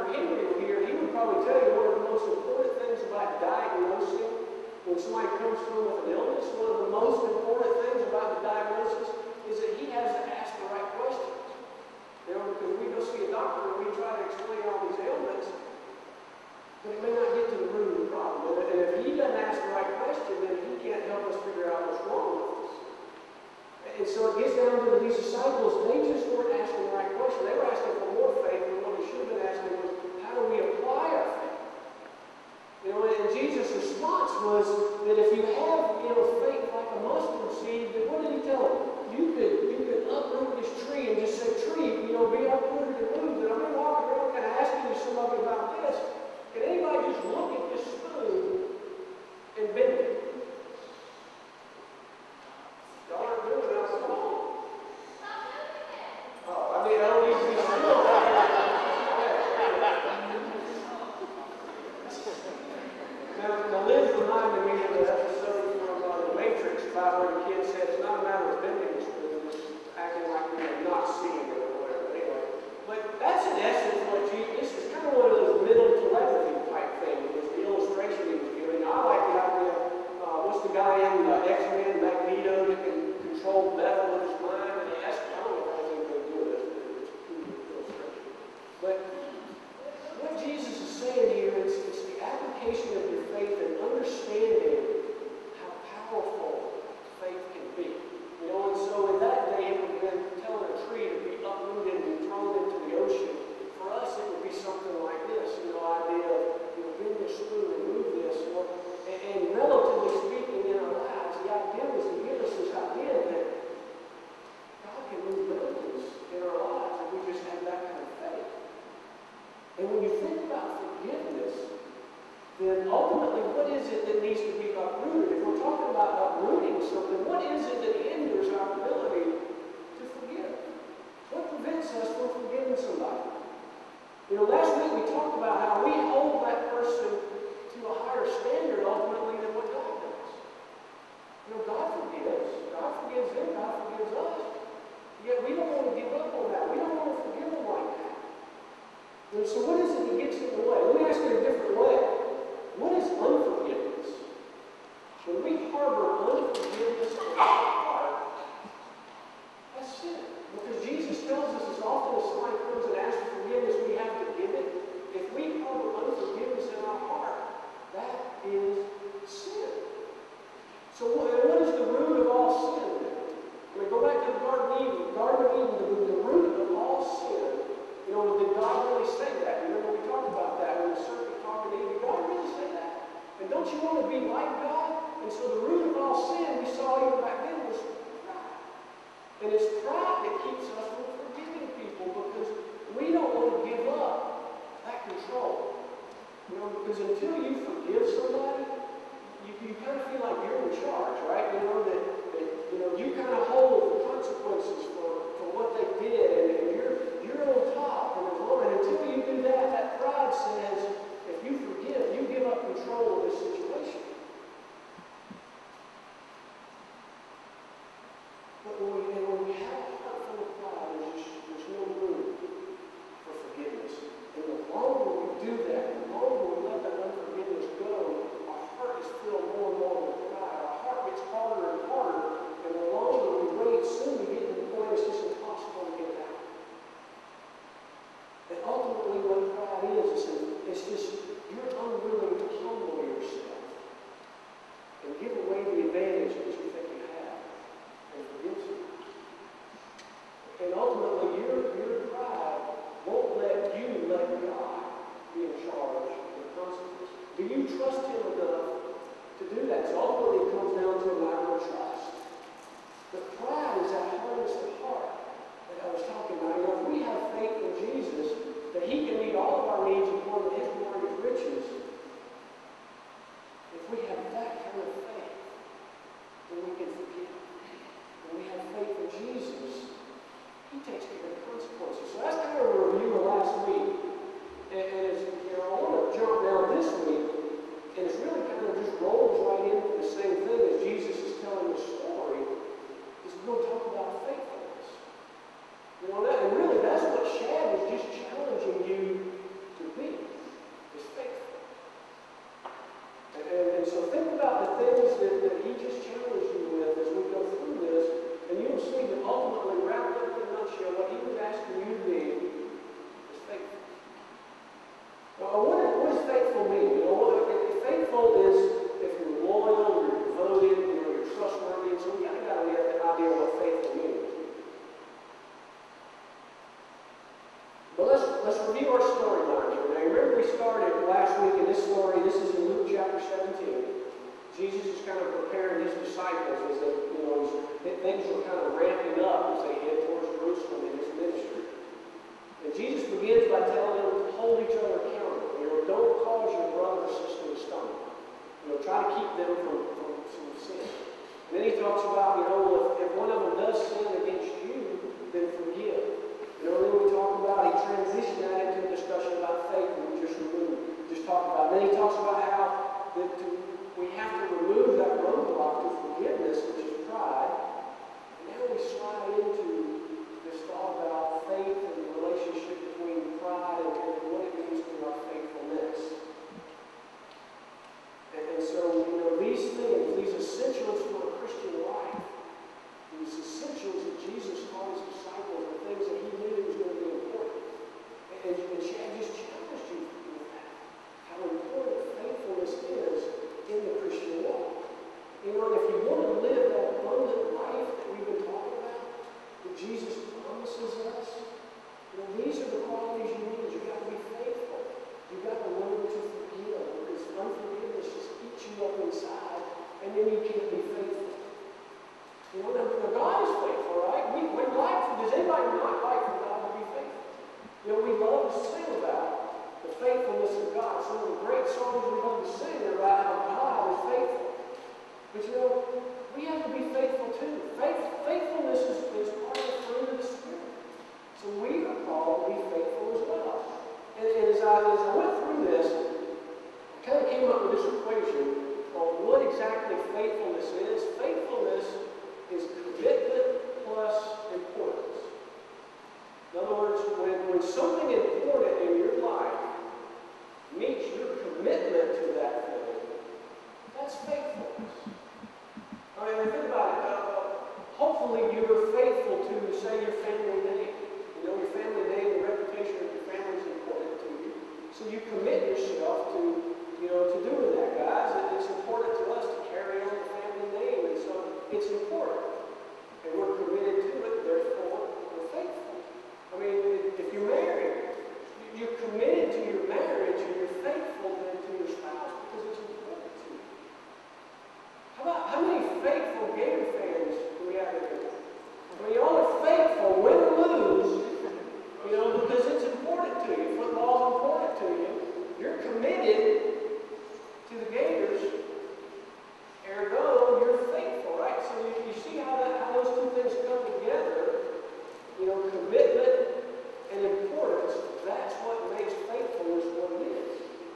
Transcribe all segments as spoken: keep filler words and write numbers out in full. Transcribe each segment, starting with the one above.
Doctor Henry were here, he would probably tell you one of the most important things about diagnosing when somebody comes to him with an illness, one of the most important things about the diagnosis is that he has to ask the right questions. You know, because we go see a doctor and we try to explain all these ailments, but it may not get to the root of the problem. And if he doesn't ask the right question, then he can't help us figure out what's wrong with us. And so it gets down to these disciples, they just weren't asking the right question. They were asking for more faith, and what they should have been asking was, how do we apply our faith? You know, and Jesus' response was that if you have, you know, faith like a mustard seed, then what did he tell them? You could, you could uproot this tree and just say, tree, you know, be uprooted and moved. And I've been walking around kind of asking somebody about this. Can anybody just look at this spoon and bend it? Y'all aren't doing it, I'm wrong. Oh, I mean, I don't need to be still. Now, now Liz reminded me of the episode from uh, The Matrix about where the kid said it's not a matter of bending the spoon, it's acting like we're not seeing it or whatever. Anyway, but that's in essence what Jesus, this is kind of one of those middle telepathy type things, was the illustration he was giving. I like the idea, uh, what's the guy in uh, X-Men, Magneto, that can control metal with his mind? And he asked, I don't know if I was even going to do this, but it's a cool illustration. But what Jesus is saying here is it's the application of your faith and understanding how powerful faith can be. You know, and so in that day, it would have been telling a tree to be uprooted and thrown into the ocean. For us, it would be something like this, you know, idea of, you know, bend this spoon and move this. You know, and, and relatively speaking, in our lives, the idea is to give us this idea that God can move mountains in our lives if we just have that kind of faith. And when you think about forgiveness, then ultimately, what is it that needs to be uprooted? If we're talking about uprooting something, what is it that hinders our ability to forgive? What prevents us from forgiving somebody? You know, last week we talked about how we hold that person to a higher standard ultimately than what God does. You know, God forgives. God forgives them. God forgives us. Yet we don't want to give up on that. We don't want to forgive them like that. You know, so what is it that gets in the way? Let me ask it a different way. What is unforgiveness? When we harbor unforgiveness in our heart, that's sin. Because Jesus tells us as often as somebody comes and asks for forgiveness, we have to give it. If we harbor unforgiveness in our heart, that is sin. So what, what is the root of all sin? I mean, go back to the Garden of Eden. Garden of Eden, the, the root of all sin. You know, did God really say that? You remember we talked about that when the serpent talked to Eve. Did God really say that? And don't you want to be like God? And so the root of all sin kind of preparing his disciples as they, you know, as things were kind of ramping up as they head towards Jerusalem in his ministry. And Jesus begins by telling them to hold each other accountable. You know, don't cause your brother or sister to stumble. You know, try to keep them from, from some sin. And then he talks about, you know, if, if one of them does sin against you, then forgive. You know, then we talk about, he transitioned that into a discussion about faith, and we just removed, just talked about. Then he talks about how that to, we have to remove that roadblock to forgiveness, which is pride. And now we slide into this thought about faith and the relationship between pride and, and what it means to our faithfulness. And, and so, you know, these things, these essentials for a Christian life, these essentials that Jesus taught his disciples are things that he knew was going to be important. And, and Chad just challenged you with that, how important faithfulness is in the Christian walk. You know, and if you want to live that abundant life that we've been talking about, that Jesus promises us, you know, these are the qualities you need. You've got to be faithful. You've got to learn to forgive, because unforgiveness just eats you up inside, and then you can't be faithful. You know, now, God is faithful, right? We, we like, does anybody not like for God to be faithful? You know, we love to sing about the faithfulness of God. Some of the great songs we love to sing are about how God is faithful. But you know, we have to be faithful too. Faith, faithfulness is, is part of the fruit of the Spirit. So we are called to be faithful as well. And, and as, I, as I went through this, I kind of came up with this equation on what exactly faithfulness is. Faithfulness is commitment plus importance. In other words, when, when something important in your life meets your commitment to that thing, that's faithfulness. I mean, think about it. Uh, hopefully you're faithful to, say, your family name. You know, your family name, the reputation of your family is important to you. So you commit yourself to, you know, to doing that, guys. And it's important to us to carry on the family name. And so it's important. And we're committed to it, therefore we're faithful. I mean, if you're married, you're committed to your marriage and you're faithful then to your spouse because it's important to you. How about, how many faithful Gator fans do we have in here? I mean, y'all are faithful, win or lose, you know, because it's important to you. Football's important to you. You're committed to the Gators. Ergo, you're faithful, right? So you, you see how, that, how those two things come together. You know, commitment and importance, that's what makes faithfulness what it is.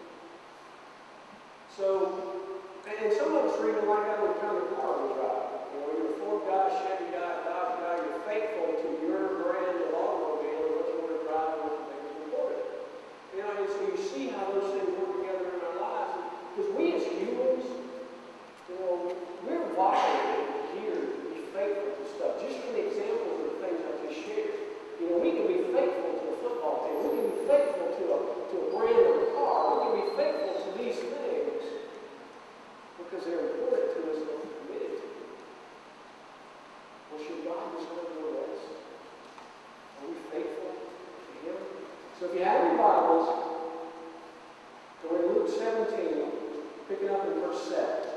So, and, and some of us are even like that when it comes to car we drive. You know, you're a Ford guy, Chevy guy, Dodge guy, you're faithful to your brand of automobile and what you want to drive and what you think is important. You know, and so you see how those things work together in our lives. Because we as humans, you know, we're wired and geared to be faithful to stuff. Just for the examples of the things I just shared. You know, we can be faithful to a football team. We can be faithful to a, to a brand of a car. We can be faithful to these things because they're important to us and we're committed to them. Well, should God deserve more less? Are we faithful to Him? So if you have your Bibles, go to Luke seventeen, picking up in verse seven.